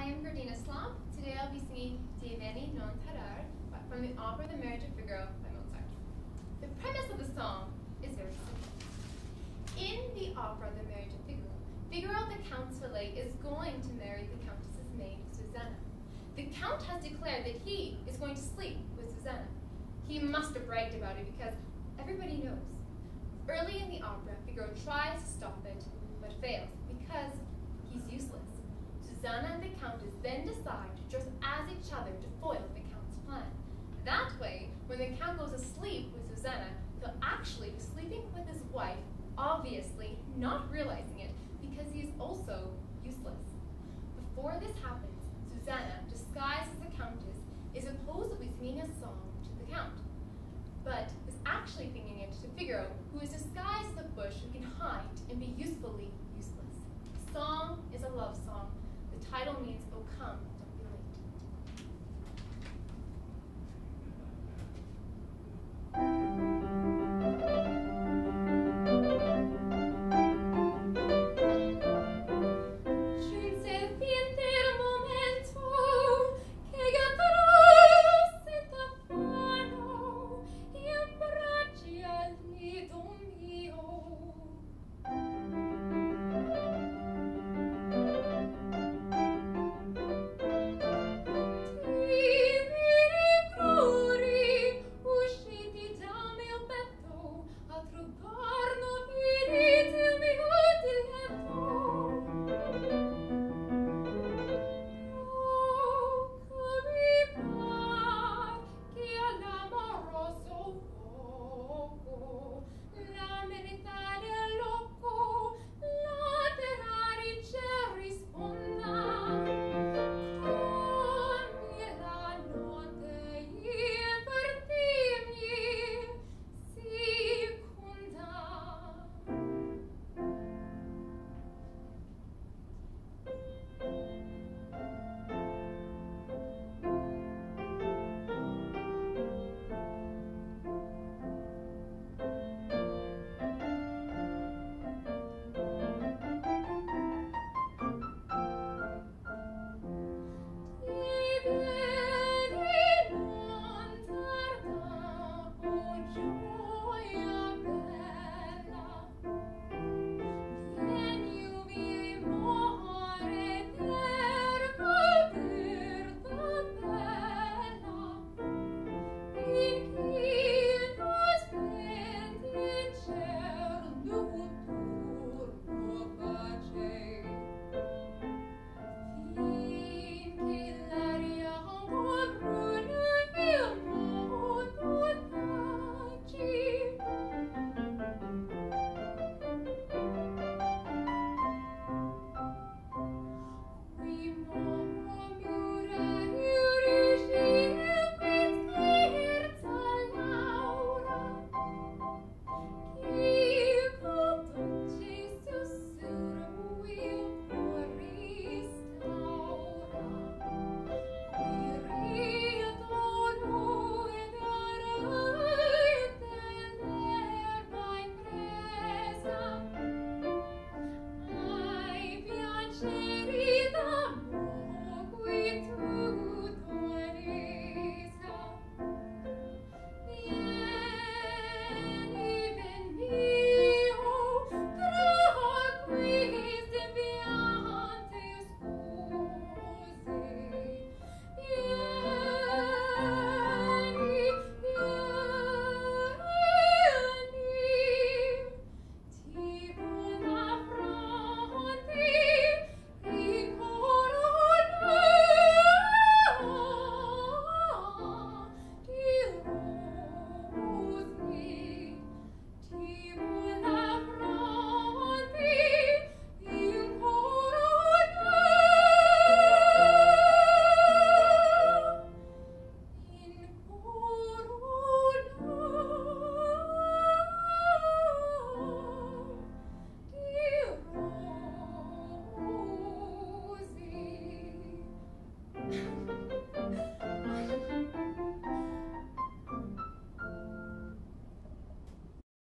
I am Gordina Slomp. Today I'll be singing Te Veni non Tarare from the opera The Marriage of Figaro by Mozart. The premise of the song is very simple. In the opera The Marriage of Figaro, Figaro the Count's valet is going to marry the Countess's maid, Susanna. The Count has declared that he is going to sleep with Susanna. He must have bragged about it because everybody knows. Early in the opera, Figaro tries to stop it, but fails because he's useless. Susanna and the Countess then decide to dress as each other to foil the Count's plan. That way, when the Count goes to sleep with Susanna, he'll actually be sleeping with his wife, obviously not realizing it because he is also useless. Before this happens, Susanna, disguised as the Countess, is supposedly singing a song to the Count, but is actually singing it to Figaro, who is disguised as a bush who can hide and be usefully useless. The song is a love song. The title means, "Oh come."